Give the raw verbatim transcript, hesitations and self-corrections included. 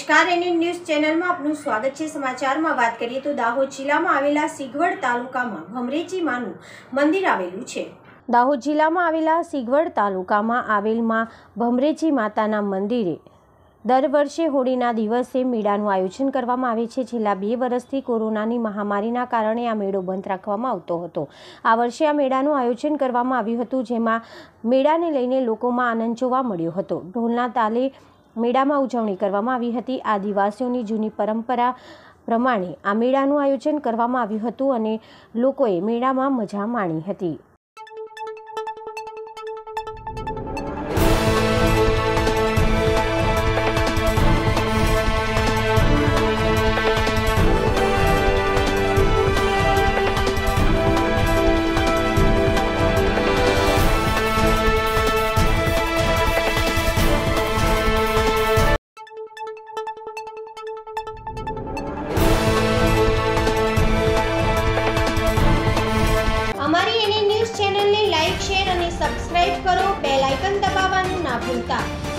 નમસ્કાર, NN news ચેનલમાં આપનું સ્વાગત છે। સમાચારમાં વાત કરીએ તો દાહોદ જિલ્લામાં આવેલા સિગવડ તાલુકામાં ભમરેચી માનું મંદિર આવેલું છે। દાહોદ જિલ્લામાં આવેલા સિગવડ તાલુકામાં આવેલ માં ભમરેચી માતાના મંદિરે દર વર્ષે હોળીના દિવસે મેળાનું આયોજન કરવામાં આવે છે। છેલ્લા બે વર્ષથી કોરોનાની મહામારીના કારણે આ મેળો બંધ રાખવામાં આવતો હતો। આ વર્ષે આ મેળાનું આયોજન કરવામાં આવ્યું હતું, જેમાં મેળાને લઈને લોકોમાં આનંદ જોવા મળ્યો હતો। ઢોલના તાલે મેળામાં ઉજવણી કરવામાં આવી હતી। આદિવાસીઓની જૂની પરંપરા પ્રમાણે આ મેળાનું આયોજન કરવામાં આવ્યું હતું અને લોકોએ મેળામાં મજા માણી હતી। અમારી એનએન ન્યૂઝ ચેનલને લાઈક, શેર અને સબસ્ક્રાઇબ કરો। બેલ આઇકન દબાવવાનું ના ભૂલતા।